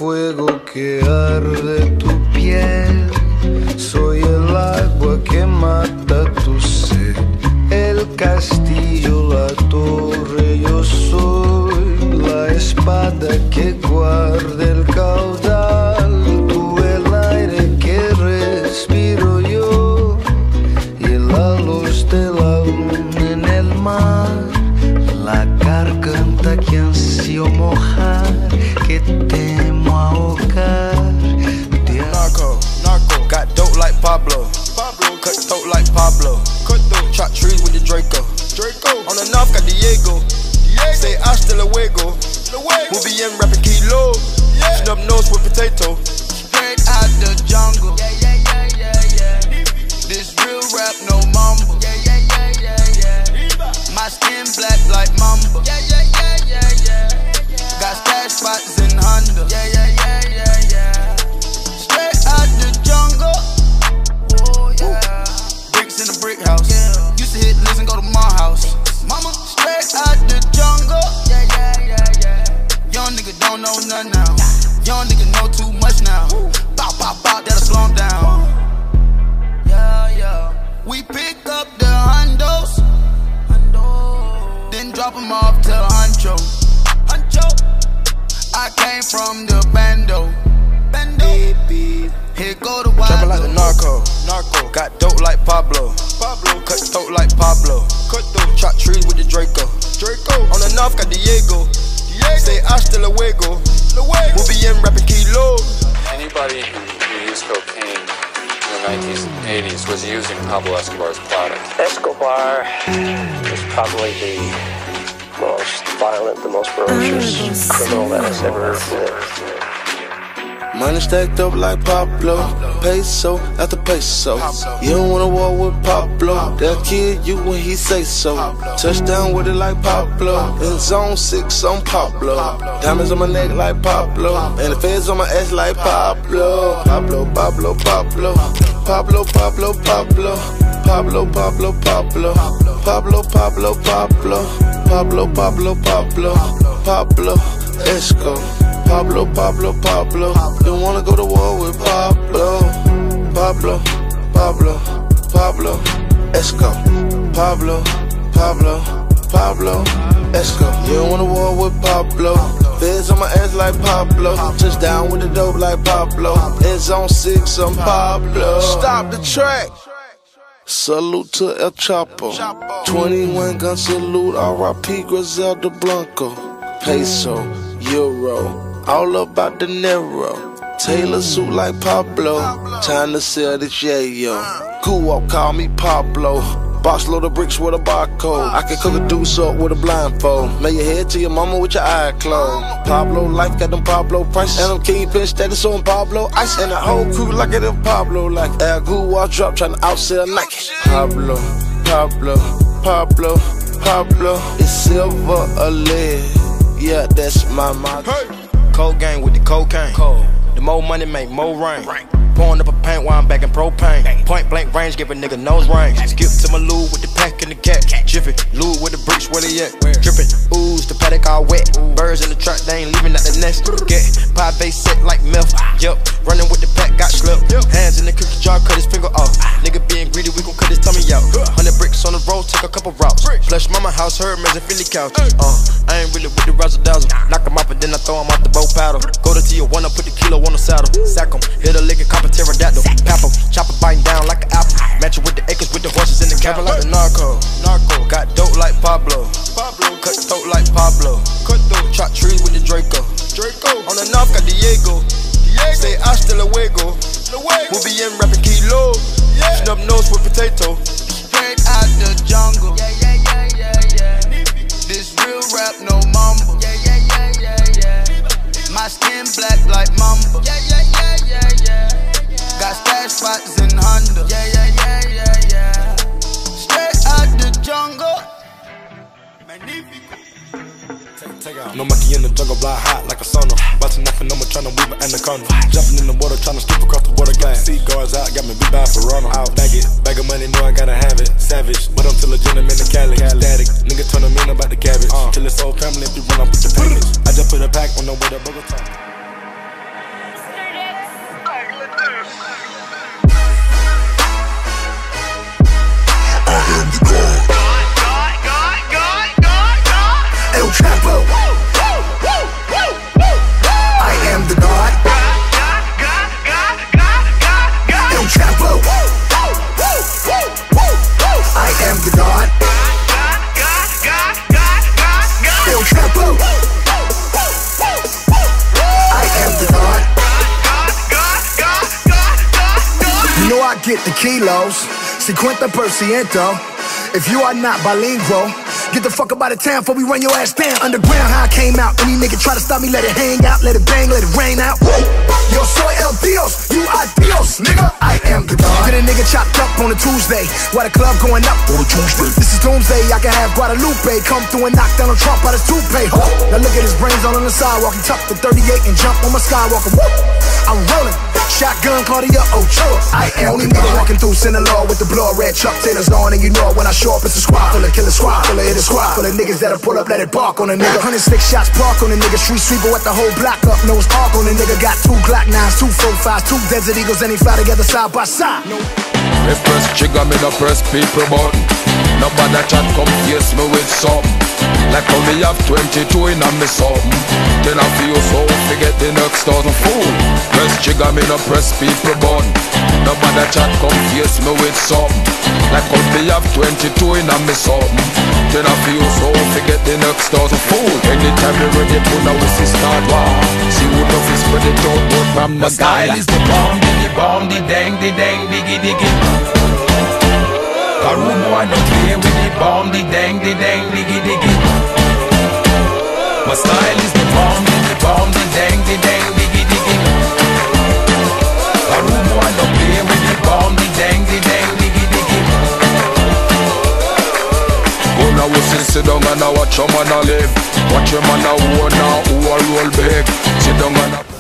fuego que arde tu piel, soy el agua que mata tu sed, el castillo, la torre, yo soy la espada que guarda el caudal, tú el aire que respiro yo y la luz de la luna en el mar, la garganta que ansío mojar, que temo ahogar. Narco, got dope like Pablo, cut throat like Pablo, chop trees with the Draco, on the north got Diego, say hasta luego, we'll be in rapping kilo, snub nose with potato, straight out the jungle, this real rap no mumble, my skin black like mamba, got stash spots in Honda, straight out the jungle, bricks in the brick house, used to hit lists and go to my house, mama, straight out the jungle, young nigga don't know nothing now, young nigga know too much now, bop, bop, bop, that'll slow him down, we pick up the hundos, then drop them off to Huncho, I came from the bando, here go the wild. Trapping like the narco, got dope like Pablo, cut throat like Pablo, chop trees with the Draco, on the north got Diego, say hasta luego, we'll be in rapping kilo. Anybody who used cocaine in the 1980s was using Pablo Escobar's product. Escobar was probably the most violent, the most ferocious criminal that has ever lived. Money stacked up like Pablo, peso after peso. You don't wanna war with Pablo, they'll kill you when he say so. Touchdown with it like Pablo, in zone 6 on Pablo. Diamonds on my neck like Pablo, and the feds on my ass like Pablo. Pablo, Pablo, Pablo, Pablo, Pablo, Pablo, Pablo, Pablo, Pablo, Pablo, Pablo, Pablo, Pablo, Pablo, Pablo, Pablo, Esco. Pablo, Pablo, Pablo, don't wanna go to war with Pablo. Pablo, Pablo, Pablo, Esco. Pablo, Pablo, Pablo, Esco. You don't wanna war with Pablo. Feds on my ass like Pablo. Touchdown with the dope like Pablo. In zone 6, I'm Pablo. Stop the track. Salute to El Chapo. 21 gun salute, R.I.P. Griselda Blanco. Peso, Euro. All about the Nero, Taylor suit like Pablo, time to sell this yayo. Cool, call me Pablo, box load of bricks with a barcode. I can cook a deuce up with a blindfold, lay your head to your mama with your eye closed. Pablo life got them Pablo prices, and them kingpin status on Pablo ice. And the whole crew like it in Pablo, like Air Goo drop trying to outsell Nike. Pablo, Pablo, Pablo, Pablo, it's silver or lead, yeah that's my motto. Hey. Cold gang with the cocaine. The more money make more rain. Pouring up a paint while I'm back in propane. Point blank range, give a nigga nose range. Skip to my loo with the pack and the cat. Jiffy, loo with the bricks, where they at? Drippin', ooze, the paddock all wet. Birds in the truck, they ain't leaving out the nest. Get pie base set like milk. Yup, running with the pack, got slipped. Hands in the cookie jar, cut his finger off. Nigga being greedy, we gon' cut his tummy out. 100 bricks on the road, take a couple routes. Plush mama house, Hermes and Philly couch. I ain't really with the razzle dazzle. Knock him off and then I throw him off the bow paddle. Go to Tijuana, put the kilo on the saddle. Sack him, hit a lick and cop a pterodactyl. Pap him, chop it biting down like an apple. Match it with the acres, with the horses in the cabin like the narco. Got dope like Pablo, cut throat like Pablo, chop trees with the Draco. On the north got Diego, say hasta luego, we'll be in rapping kilo, snub nose with potato, straight out the jungle, this real rap no mumble, my skin black like mamba, got stash spots in Honda, straight out the jungle. No monkey in the jungle, fly hot like a sauna. Watching nothing, no more trying to weave an anaconda. Jumping in the water, trying to skip across the water glass. Seaguards out, got me beat by Ferrano. I'll bag it, bag of money, know I gotta have it. Savage, but I'm still a gentleman in Cali. Static, nigga turn them in about the cabbage. Till it's whole family, if you run up with the package. I just put a pack on the way to Bogota. 50 kilos, 50%. If you are not bilingual, get the fuck up out of town before we run your ass down. Underground, how I came out. Any nigga try to stop me, let it hang out, let it bang, let it rain out. Yo soy el Dios, you are Dios, nigga. I am the God. Get a nigga chopped up on a Tuesday, while the club going up on a Tuesday. This is doomsday, I can have Guadalupe come through and knock Donald Trump out his toupee. Now look at his brains all on the sidewalk. He tucked the 38 and jump on my Skywalker. Whoop. I'm rolling. Shotgun Claudia Ochoa. I am only nigga walking through Sinaloa with the blood red Chuck Taylors on, and you know when I show up it's a squad full of killer squad full of hit a squad full of niggas that'll pull up, let it bark on a nigga. 106 shots park on a nigga, street sweeper with the whole block up, nose arc on a nigga. Got 2 Glock 9s, 2 45s, 2 Desert Eagles, and they fly together side by side. Me press trigger, me no press people button. Nobody chat come face me with something. Like how me have 22 in a me something. Then I feel so forget the next 1,000 fool. Press trigger, me no press people button. Nobody chat come face me with something. Like how me have 22 in a me something. Then I feel so forget the next 1,000 fool. Anytime you ready, put a whistle start war. See who love is spread it out, but from the style is the bomb, the dang, diggy, diggy. A room boy don't play with the bomb, the dang, diggy, diggy. My style is the bomb, the dang, diggy, diggy. A room boy don't play with the bomb, the dang, diggy, diggy. Go now, we sit down and I watch your man a live. Watch your man a who a roll big. Sit down and